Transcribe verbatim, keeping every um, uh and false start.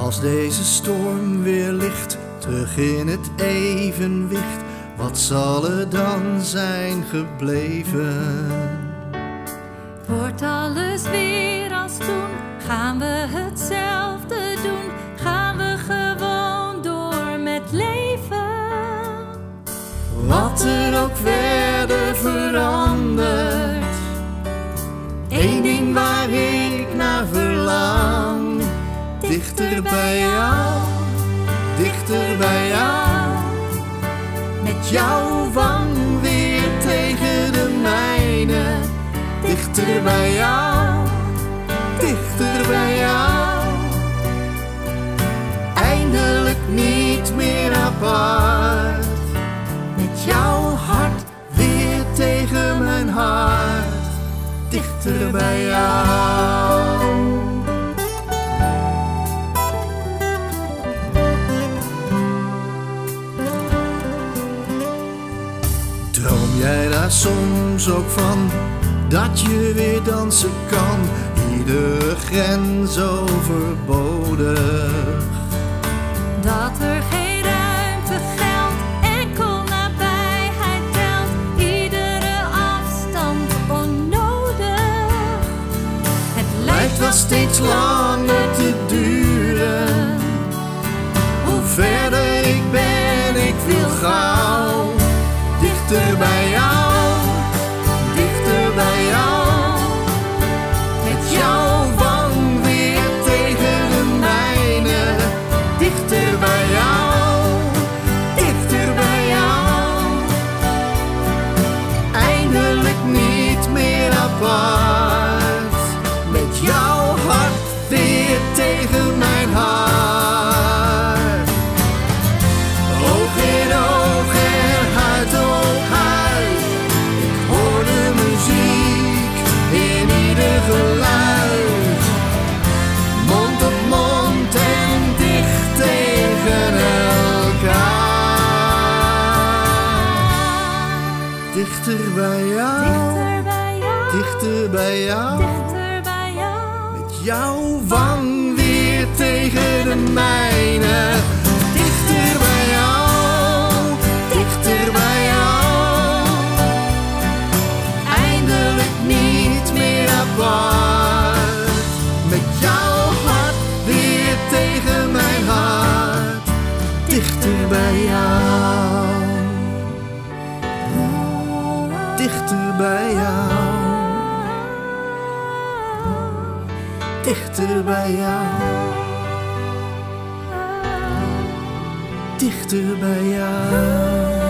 Als deze storm weer ligt, terug in het evenwicht, wat zal er dan zijn gebleven? Wordt alles weer als toen? Gaan we hetzelfde doen? Gaan we gewoon door met leven? Wat er ook verder verandert, één ding waar ik naar verlang: dichter bij jou, dichter bij jou. Met jouw wang weer tegen de mijne, dichter bij jou, dichter bij jou. Eindelijk niet meer apart, met jouw hart weer tegen mijn hart, dichter bij jou. Droom jij daar soms ook van, dat je weer dansen kan, iedere grens overbodig? Dat er geen ruimte geldt, enkel nabijheid telt, iedere afstand onnodig. Het Lijkt wel steeds langer te duren, hoe verder ik ben, ik wil gauw dichter bij jou, dichter bij jou. Met jouw wang weer tegen de mijne, dichter bij jou, dichter bij jou. Eindelijk niet meer apart, met jouw hart weer tegen mijn hart. Oog in oog en huid op huid, ik hoor de muziek in ieder geluid. Mond op mond en dicht tegen elkaar. Dichter bij jou, dichter bij jou, dichter bij jou. dichter bij jou. Met jouw wang weer tegen de mijne, dichter bij jou, dichter bij jou. Eindelijk niet meer apart, met jouw hart weer tegen mijn hart, dichter bij jou, dichter bij jou, dichter bij jou, dichter bij jou.